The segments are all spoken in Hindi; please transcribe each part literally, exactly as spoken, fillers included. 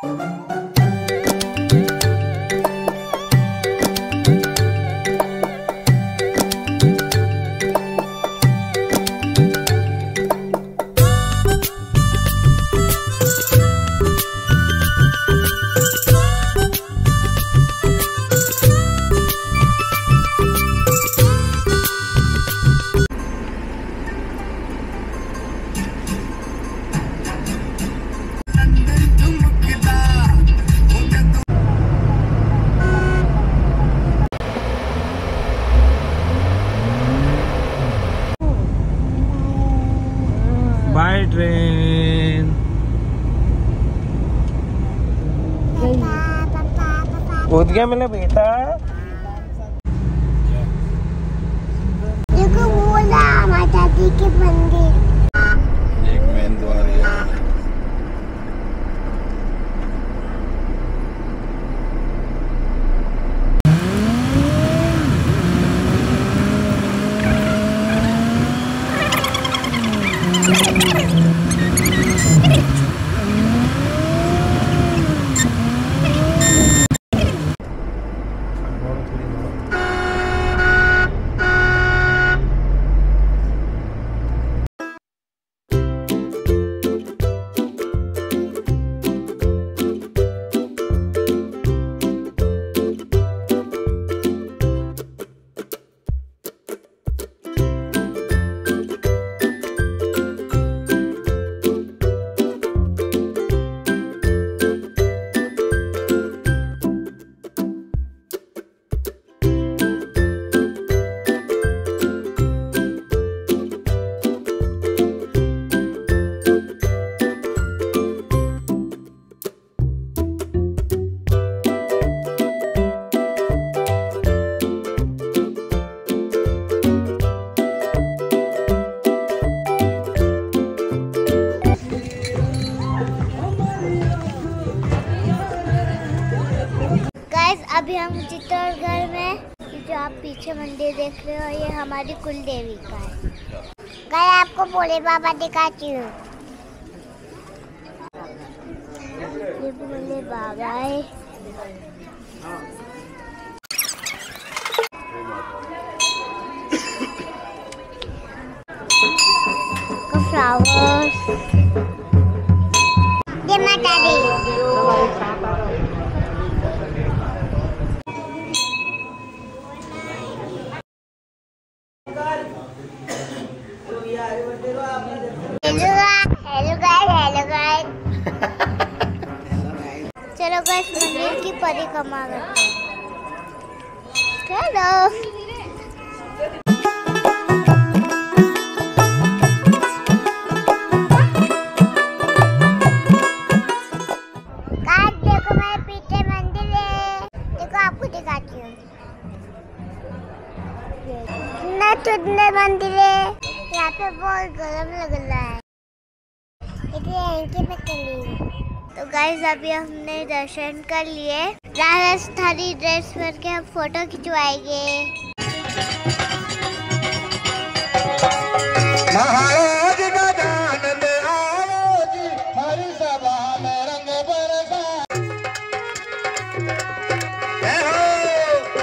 By train. कूद गया मेरा बेटा। देखो वो ना माता दी के मंदिर। एक मेन द्वार है। अभी हम चित्तौड़गढ़ में, जो आप पीछे मंदिर देख रहे हो, ये हमारी कुल देवी का है। गाय आपको भोले बाबा दिखाती हूँ। ये भोले बाबा है। फ्लावर्स। ये माता दी। Hello guys, hello guys. चलो गाइस मंदिर की परिक्रमा करते हैं। चलो। गाइस देखो मेरे पीछे मंदिर है। देखो आपको दिखाती हूँ। कितना सुंदर मंदिर है। यहाँ पे बहुत गर्म लग रहा है। तो गाइस अभी हमने दर्शन कर लिए। राजस्थानी ड्रेस पहन के हम फोटो खिंचवाएंगे। महाराज गजानन आओ जी, हरि सभा में रंग बरसा। जय हो।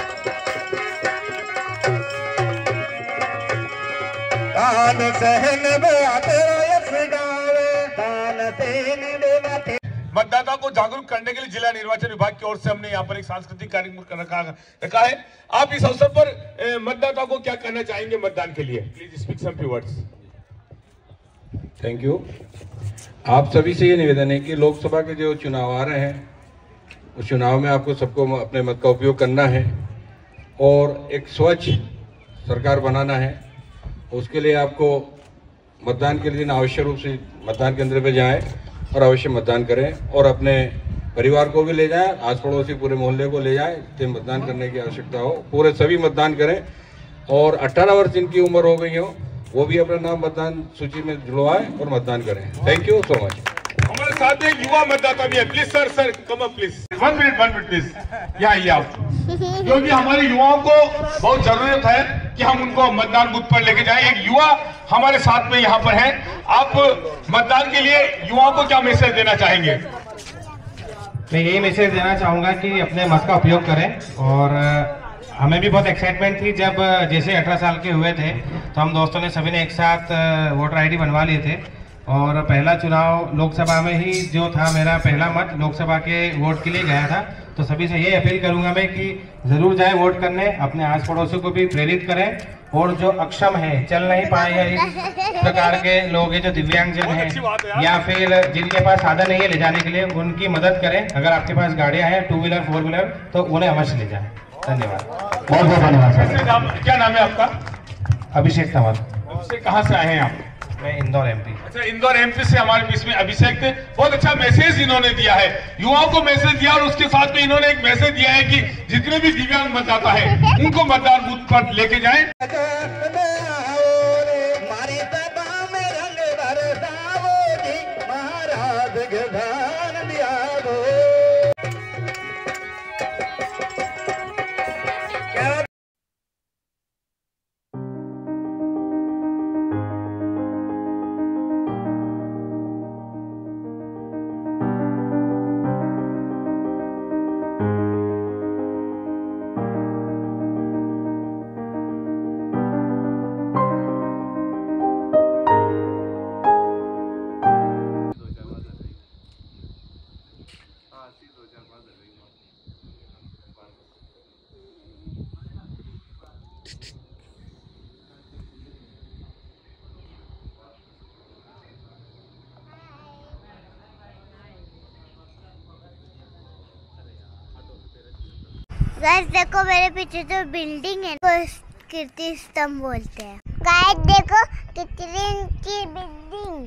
तान सहन में आते यश गावे, तान सहन में आते। मतदाता को जागरूक करने के लिए जिला निर्वाचन विभाग की ओर से हमने यहाँ पर एक सांस्कृतिक कार्यक्रम रखा रखा है। आप इस अवसर पर मतदाता को क्या कहना चाहेंगे मतदान के लिए? Please speak some few words. Thank you. आप सभी से ये निवेदन है कि लोकसभा के जो चुनाव आ रहे हैं, उस चुनाव में आपको सबको अपने मत का उपयोग करना है और एक स्वच्छ सरकार बनाना है। उसके लिए आपको मतदान के दिन आवश्यक रूप से मतदान केंद्र पे जाएं और अवश्य मतदान करें और अपने परिवार को भी ले जाएं, आस पड़ोसी पूरे मोहल्ले को ले जाएं, जिसे मतदान करने की आवश्यकता हो। पूरे सभी मतदान करें और अठारह वर्ष जिनकी उम्र हो गई हो वो भी अपना नाम मतदान सूची में जुड़वाएं और मतदान करें। Thank you so much. हमारे साथ एक युवा मतदाता भी है। Please sir sir come up please. One minute one minute please. यहाँ आइए आप, क्योंकि हमारे युवाओं को बहुत जरूरत है कि हम उनको मतदान बूथ पर लेके जाएं। एक युवा हमारे साथ में यहाँ पर है। आप मतदान के लिए युवाओं को क्या मैसेज देना चाहेंगे? मैं यही मैसेज देना चाहूँगा कि अपने मत का उपयोग करें। और हमें भी बहुत एक्साइटमेंट थी जब जैसे अठारह साल के हुए थे तो हम दोस्तों ने सभी ने एक साथ वोटर आईडी बनवा लिए थे। और पहला चुनाव लोकसभा में ही जो था, मेरा पहला मत लोकसभा के वोट के लिए गया था। तो सभी से ये अपील करूंगा मैं कि ज़रूर जाएं वोट करने, अपने आस पड़ोसियों को भी प्रेरित करें। और जो अक्षम है, चल नहीं पाए या इस प्रकार के लोग हैं जो दिव्यांगजन हैं या फिर जिनके पास साधन नहीं है ले जाने के लिए, उनकी मदद करें। अगर आपके पास गाड़ियाँ हैं टू व्हीलर फोर व्हीलर तो उन्हें अवश्य ले जाएं। धन्यवाद, बहुत बहुत धन्यवाद। क्या नाम है आपका? अभिषेक तंवर। अभिषेक, कहाँ से आए हैं आप? मैं इंदौर एमपी। अच्छा, इंदौर एमपी से हमारे बीच में अभिषेक थे। बहुत अच्छा मैसेज इन्होंने दिया है, युवाओं को मैसेज दिया। और उसके साथ में इन्होंने एक मैसेज दिया है कि जितने भी दिव्यांग मतदाता है उनको मतदान बूथ पर लेके जाएं। गाइस देखो मेरे पीछे जो बिल्डिंग है वो कीर्ति स्तंभ बोलते हैं। गाइस देखो कितनी ऊंची बिल्डिंग।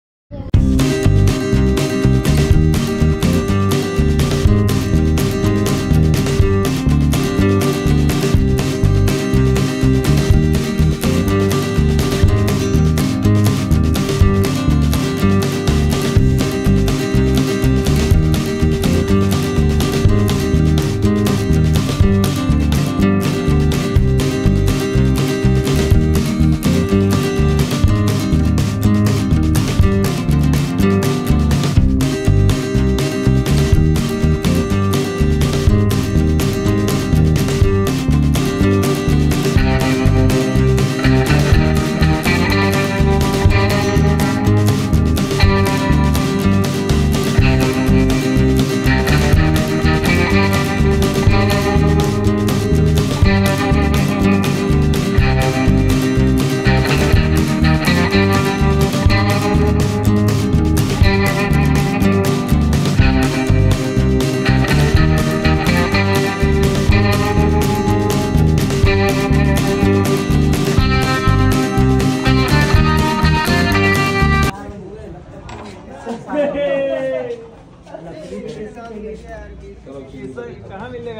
कहाँ मिलेगा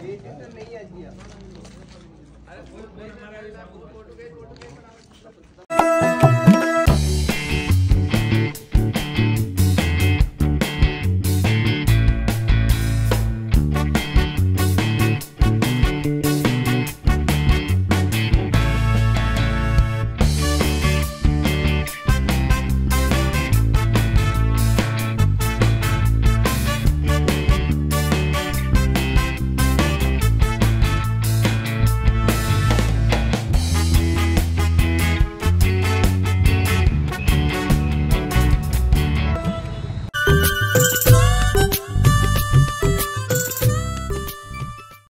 यार?